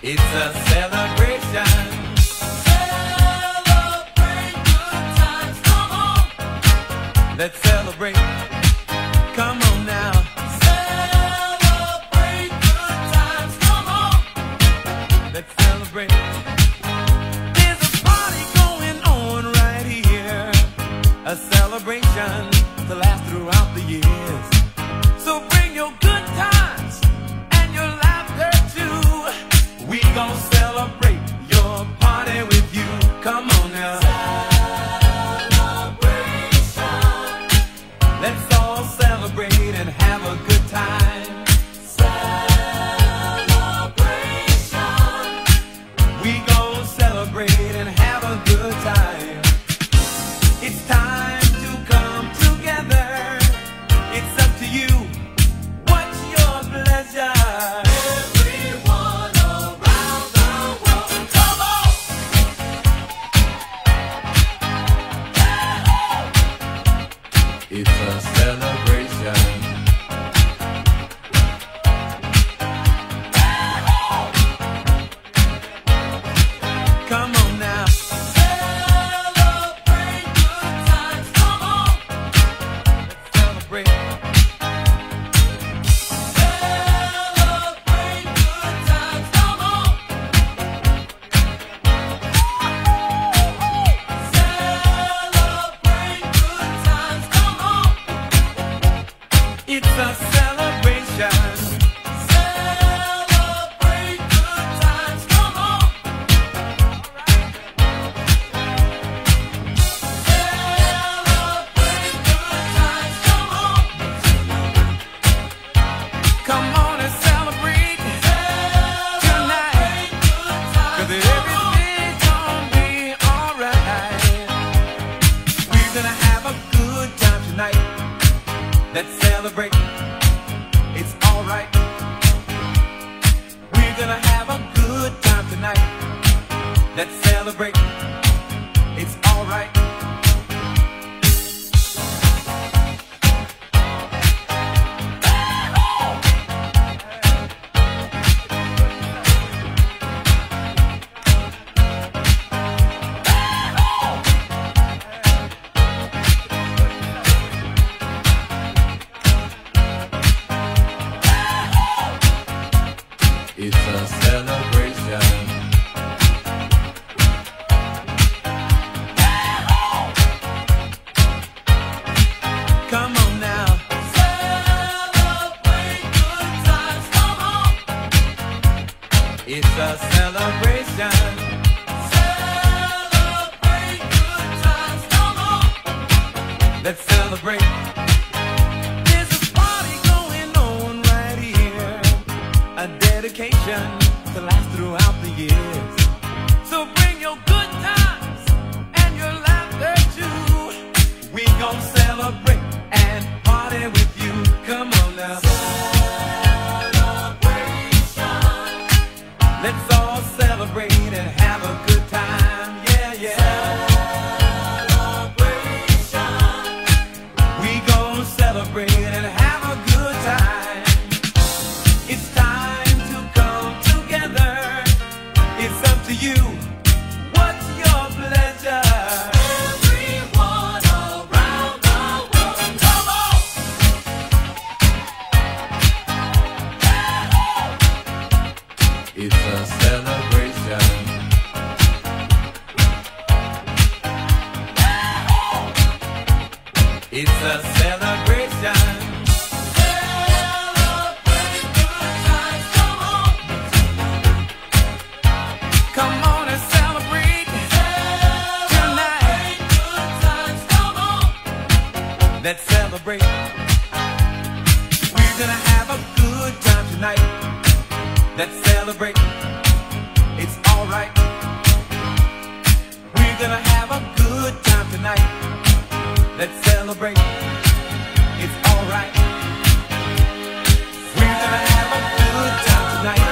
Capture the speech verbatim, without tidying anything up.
It's a celebration. Celebrate good times, come on. Let's celebrate. Come on now. Celebrate good times, come on. Let's celebrate. There's a party going on right here. A celebration to last throughout the years. So bring your good times and your laughter too. We gon' celebrate your party with you. Come on now. Celebration. Let's all celebrate and have a good time. Celebration. We gon' celebrate and have a good time. It's time to come together. It's up to you. What's your pleasure? Everyone around the world, come on! It's a celebration. Come on now. Celebrate good times, come on. Let's celebrate. Celebrate good times, come on. Celebrate good times, come on. It's a celebration. Celebrate good times, come on. Celebrate good times, come on. Come on and celebrate tonight, 'cause everything's gonna be alright. We're gonna have a good time tonight. Let's celebrate. It's alright. We're gonna have a good time tonight. Let's celebrate. It's alright. It's a celebration. Come on now. Celebrate good times, come on. It's a celebration. Celebrate good times, come on. Let's celebrate. There's a party going on right here. A dedication to last throughout the years. So bring your good times and your laughter too. We gon' celebrate and party with you. Come on now. Celebration. Let's all celebrate and have a good time. Yeah, yeah. Celebration. We gon' celebrate and have a good time. It's time to come together. It's up to you. What's your pleasure? Everyone around the world, come on! It's a celebration. It's a celebration. Celebrate good times, come on. Come on and celebrate tonight. Good times, come on. Let's celebrate. We're gonna have a good time tonight. Let's celebrate. It's alright. We're gonna have a good time tonight. Let's celebrate. It's alright. We're gonna have a good time tonight.